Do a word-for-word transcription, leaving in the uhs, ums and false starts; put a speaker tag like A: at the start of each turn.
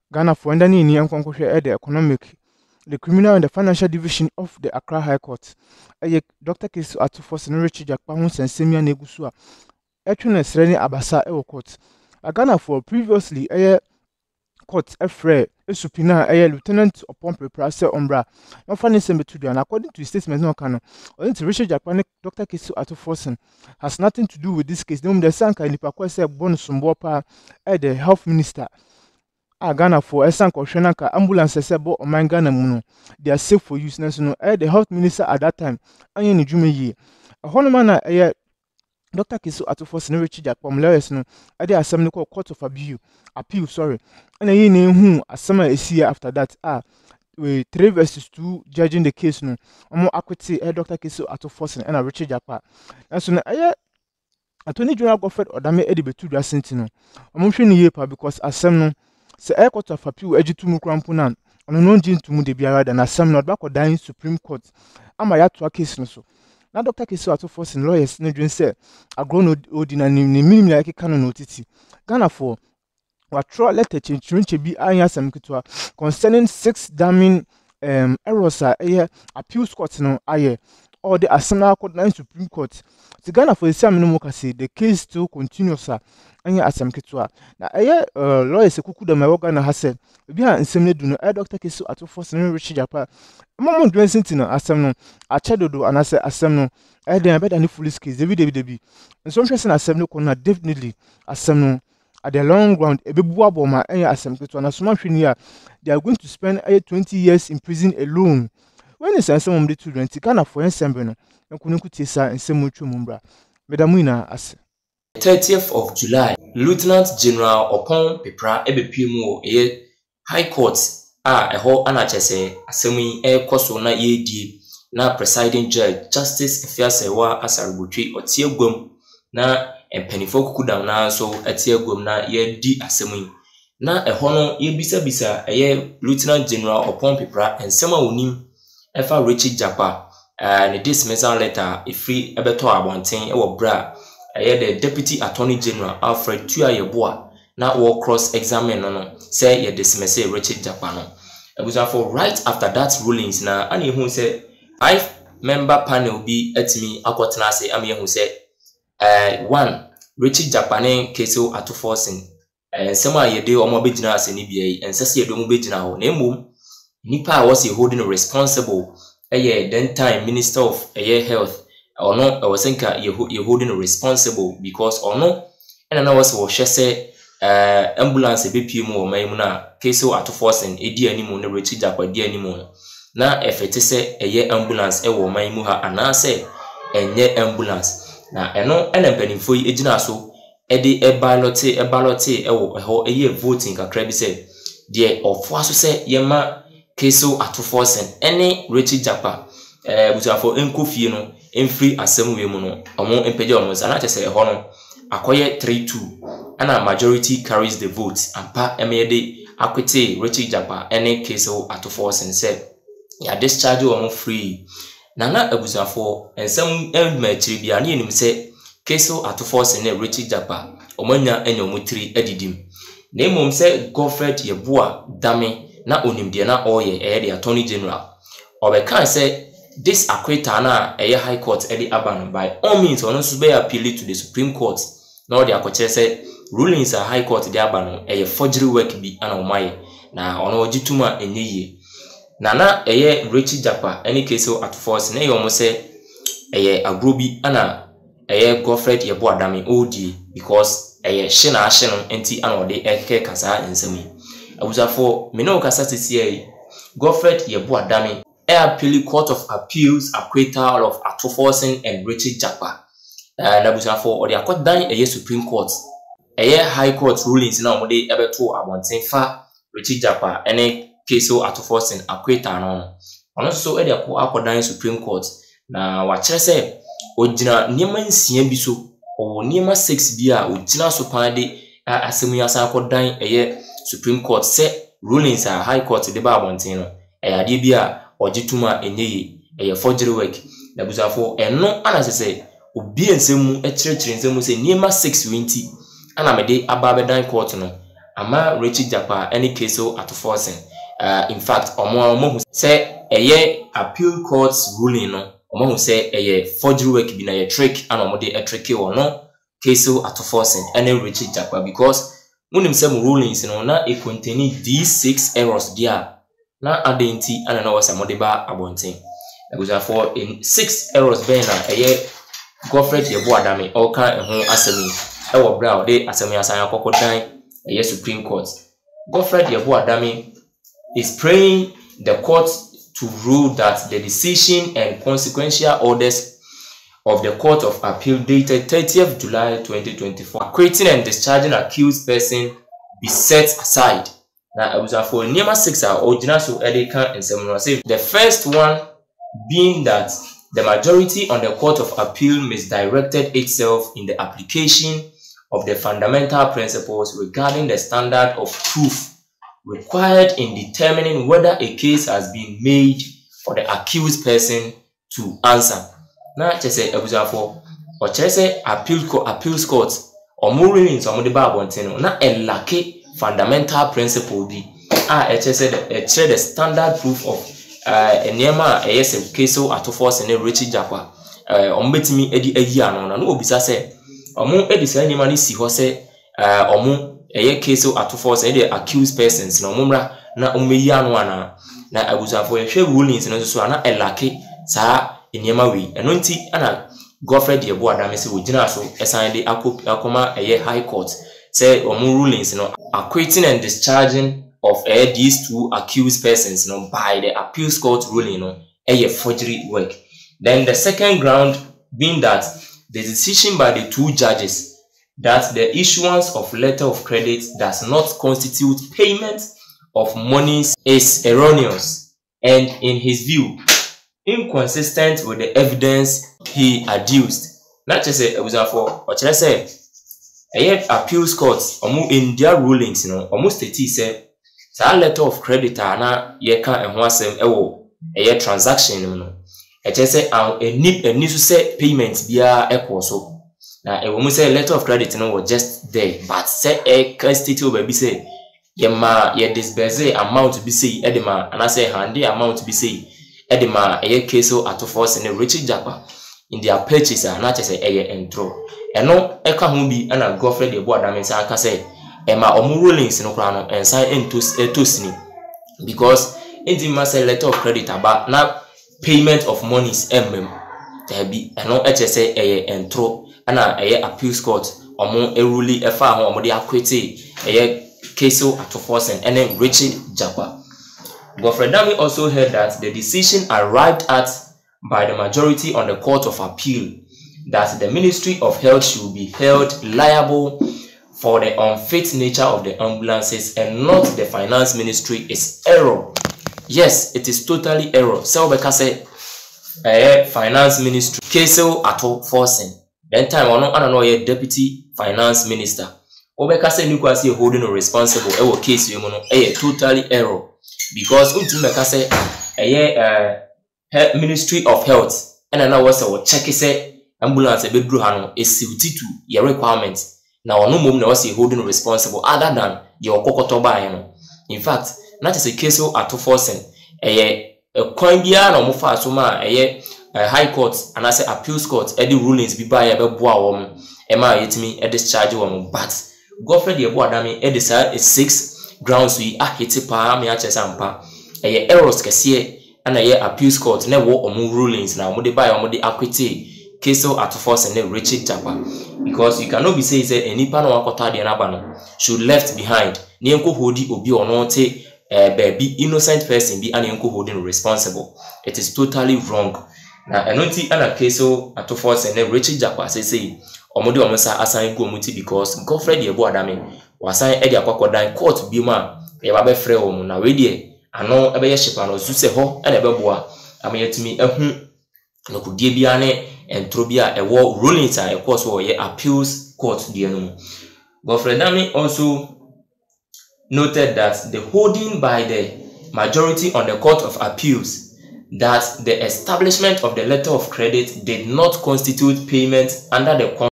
A: Ghana for under ni enkonkwohwe the economic the criminal and the financial division of the Accra High Court. Eye Doctor Kesu Atuforsen Richard Jakpa ho sensemia na egusu a etwene sreni abasa e court. Ghana for previously eye court efre esupina eye lieutenant upon prepare ombra. No funny sembe to do, and according to his statement no kano. Only Richard Jakpa Doctor Kesu Atuforsen has nothing to do with this case. No the sanka nipa kwa se bonus mbopa e the health minister. A Ghana for Esan Koshenaka ambulance sebo oman Ghana muno. They are safe for use. No, eh, the health minister at that time, Anye ni jume ye. A honumana eh Doctor Kesu Atuforsen Richard Jakpa lawyers no, eh the assembly called court of abuse, appeal, sorry. And a ye name who a summer is here after that. Ah, we three versus two judging the case no. Omo akwete eh Doctor Kesu Atuforsen and a Richard Jakpa. And so na eh Attorney General Godfred Odame edi betu dwa sentino. Omo hwe ni ye pa because asem no se air court of appeal ejitu krampo nan ono no nji ntumu de biara da na sam not back dan Supreme Court ama ya to case no so na Doctor Kesu Atuforsen lawyers ne dwen se agro odina ni minim na yake kanu no titi Ghana for wa tro letter chinchunche bi anya sam kitwa concerning six damning um errors a air appeal court no aye or the Asana Court nine Supreme Court. The Ghana for the same no say the case still continues sir. Anya asem ketwa. Na eye uh, lawyers ekuku da my Ghana ha said bi ha nsem du no e Doctor Kesu Atuforsen Richard Jakpa. Momo dwen senti no asem no achedodo anase asem no e den better ni police case David David David. Nso hwese na asem no kona definitely asem no at the long ground ebebu aboma anya asem ketwa na soma hwini a they are going to spend uh, twenty years in prison alone. When is some of the children Ghana for ensemble no nkunu kutisa nsem otwa mumbra medamuina ase
B: thirtieth of July, Lieutenant General Upon Pepra Ebepimu e High Court a eho anachese asemi e koso na yedi na presiding judge Justice Efiasewa Asarubutwi otiegwam na empanifo kukuda na so atiegwam na yedi asemi na eho no yebisa bisa eye Lieutenant General Upon Pepra ensema onim efa Richard Jakpa uh, ne dismissal letter ifri ebeto abonten e wo bra eye the Deputy Attorney General Alfred Tuayeboa na wo cross examine no no say ye dismiss Richard Jakpa no ebuza for right after that rulings na ani hu say five member panel bi atimi akotena say am ye hu say uh, one Richard Jakpa ne Kesu Atuforsen eh sema ye de omo begina ase ni bia ensese ye do mo begina ho na emom nipa was he holding responsible eh then time Minister of eh Health or no I was think you holding responsible because or no and I was was say uh ambulance be pm o man mu na Kesu Atuforsen edi animu na Richard Jakpa di animu na efete se eh ambulance e wo man mu ha ana se enye ambulance na eno ena mpanimfo yi ejina so e de e ballot e ballot e wo ho eh voting kakra bi se de ofo aso se yema Kesu Atuforsen any Richard Jakpa eh butuafo enkofie no emfree asem we mu no omo empeje omo sana chese ho no akoye three two and majority carries the votes ampa emede akwete Richard Jakpa any Kesu Atuforsen said ya discharge omo free nana abutuafo ensem emachiri bia na enim se Kesu Atuforsen na Richard Jakpa omanya enya omo three edidim na emom se Godfred Yeboah dame na onimde na oye eh the Attorney General obeka say this acquittal na eh High Court eh aban by all means on so be appeal to the Supreme Court na the akoche say rulings are High Court the aban eh forgery work bi ana omaye na ono ogituma enye na na eh Richard Jakpa any Kesu Atuforsen na yomo say eh agrobi ana eh Godfred Yeboah dame odi because eh hye na hye no enti ana ode eke kasa ensemi abusafo me no kasa tete Godfred Yeboah dame e appeal Court of Appeals acquittal of Atuforsen and Richard Jakpa uh, na abusafo ode akot dan e Supreme Court e High Court rulings na omode ebeto abonten fa Richard Jakpa ene Kesu Atuforsen acquittal no ono so e de akot dan Supreme Court na wa kire se ogina niema nsia bi so o niema six bi a ogina so pan de asemu yasa akot dan e Supreme Court say rulings are High Court de ba abonten no e ade bi a ogituma enye e forgery work na buzafo eno ana sese obi ensemu e kirekire ensemu se niema six twenty ana mede aba be dan court no ama Richard Japa any case so at forcing. Uh, in fact, omo omo say eye appeal court's ruling no. Omo say eye forgery work bi na ye trick and omo de a tricky or no case so at forcing any Richard Japa because munim say mu rulings no na e contain these six errors there. Na adenti and na was amode ba abonten. Because for in six errors be na eye Godfred Yeboadame all kan ehun asemi e wo bra de asemi asan akokodan eye Supreme Court. Godfred Yeboadame is praying the court to rule that the decision and consequential orders of the Court of Appeal dated thirtieth July twenty twenty-four acquitting and discharging accused person be set aside. Now, I was for Nima six are original so Edeka and Seminole. The first one being that the majority on the Court of Appeal misdirected itself in the application of the fundamental principles regarding the standard of truth required in determining whether a case has been made for the accused person to answer. Now, just say I was for or just say appeal court, appeals courts or more rulings on the Babantino. Now, a lucky fundamental principle be ah, I just said the standard proof of uh, a nema a yes case so at force and a Richard Japa uh, on betimi edi edi ano no obisa say omo edi say nema ni si ho say uh, omo a case so at force and the accused persons no mumra na omeyi ano ana na abuza for hwe rulings no so ana elake sa enema wi eno nti ana Godfred Yeboadame say ogina so esan de akoma a high court say omo rulings no acquitting and discharging of uh, these two accused persons you know, by the appeals court ruling, you know, a forgery work. Then the second ground being that the decision by the two judges that the issuance of letter of credit does not constitute payment of monies is erroneous and, in his view, inconsistent with the evidence he adduced. Not just say it was for what I say. A appeals courts in their rulings, you know, almost thirty say. Sa letter of credit na ye kan ehun asem ewo eye transaction no e che say eni eni so say payment bia ekwo so na ewo mu say letter of credit no was just there but say e constitute ba bi say ye ma ye disburse amount bi say e de ma ana say hande amount bi say e de ma eye case at force ne Richard Japa in their purchase na che say eye entro eno e ka ho bi ana Godfred Yeboadame say aka say Emma omu rulings no kra no ensan entos etosini because enti ma say letter of credit about na payment of monies emmem there be eno eche say eye entro ana eye appeals court omu eruli efa ho omu de acquitted eye case at force and then Richard Japa. Godfred Dami also heard that the decision arrived at by the majority on the Court of Appeal that the Ministry of Health should be held liable for the unfit nature of the ambulances and not the finance ministry is error. Yes, it is totally error. So because say eh finance ministry case ato forcing. Then time ono ana no ye deputy finance minister. Obeka say niku as holding responsible e wo case you no eh totally error because unti meka say eh eh Ministry of Health and na was say check say ambulance be dru ha no esiuti to your requirements. Now, no mum no say holding responsible other than your kokoto buy no. In fact, that is a case of at forcing a coin bia no mo fa so ma a high court and I say appeals court e the rulings bi buy e be boa wo e ma yetimi e discharge wo but Godfred Yeboadame e decide six grounds we a hit pa me a chesampa e errors kese and a appeals court na wo omo rulings na mo de buy omo de acquitted case at force and Richard Japa because you cannot be saying say any pan or akota de nabano should left behind ni enko hodi obi ono te eh baby innocent person be an enko holding responsible. It is totally wrong. Na enoti ana case at force and Richard Japa say say omode omosa assign go muti because Godfred Yeboadame wasan e de akwakodan court bi ma e ba be frɛ wo mu na we de ano e be ye shipa no su se ho e na be boa amayetimi ehun no kudie bia ne entrobia e wo rulings a e course wo ye appeals court de no. Godfred Dami also noted that the holding by the majority on the Court of Appeals that the establishment of the letter of credit did not constitute payment under the